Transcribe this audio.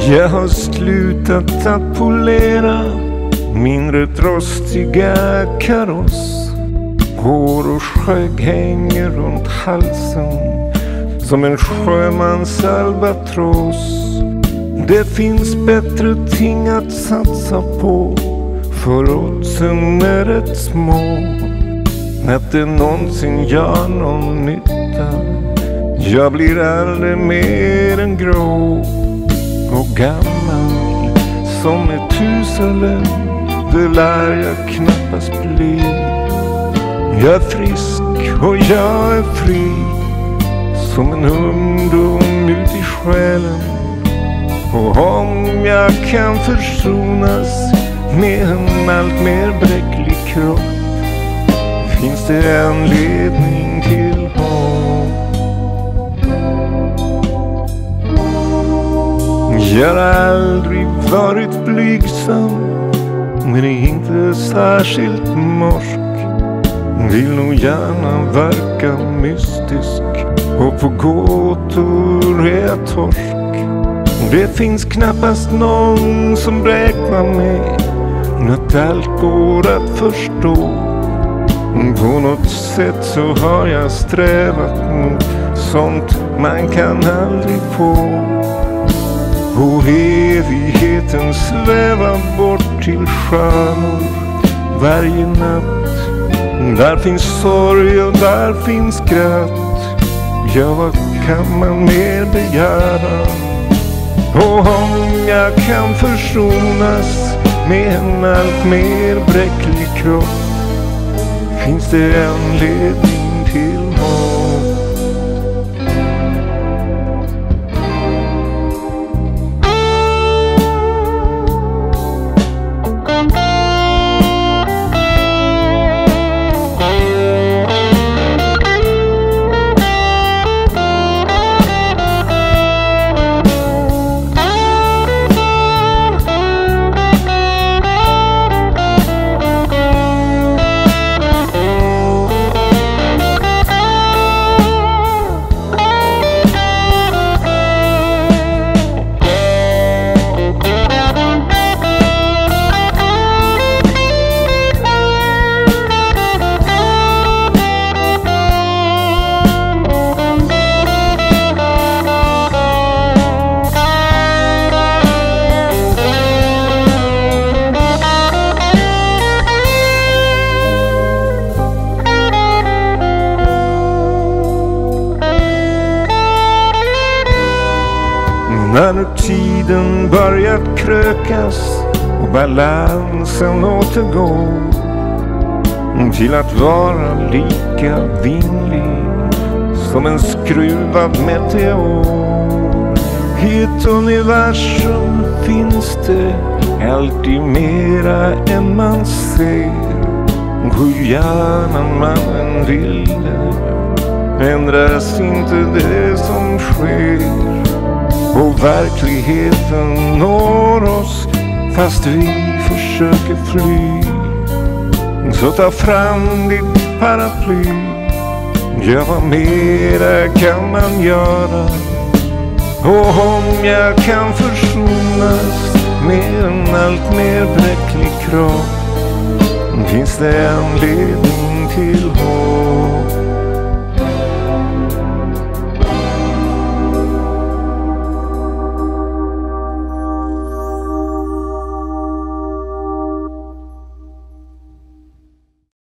Jag har slutat att polera min rätt rostiga kaross. Hår och skägg hänger runt halsen som en sjömans albatross. Det finns bättre ting att satsa på, för oddsen är rätt små att det någonsin gör någon nytta. Jag blir aldrig mer än grå och gammal som ett husalem. Det lär jag knappast bli. Jag är frisk och jag är fri som en ungdom ut i själen. Och om jag kan försonas med en allt mer bräcklig kropp, finns det anledning till hopp. Jag har aldrig varit blygsam, men är inte särskilt morsk. Vill nog gärna verka mystisk, och på gåtor är jag torsk. Det finns knappast någon som räknar med att allt går att förstå. På något sätt så har jag strävat mot sånt man kan aldrig få. Och evigheten svävar bort till stjärnor varje natt. Där finns sorg och där finns skratt. Ja, vad kan man mer begära? Och om jag kan försonas med en allt mer bräcklig kropp, finns det anledning till hopp. När nu tiden börjat krökas och balansen återgår till att vara lika vinglig som en skruvad meteor. I ett universum finns det alltid mera än man ser. Hur gärna man än vill det, ändras inte det som sker. Och verkligheten når oss fast vi försöker fly. Så ta fram ditt paraply. Ja, vad mera kan man göra? Och om jag kan försonas med en allt mer bräcklig kropp, finns det anledning till hopp.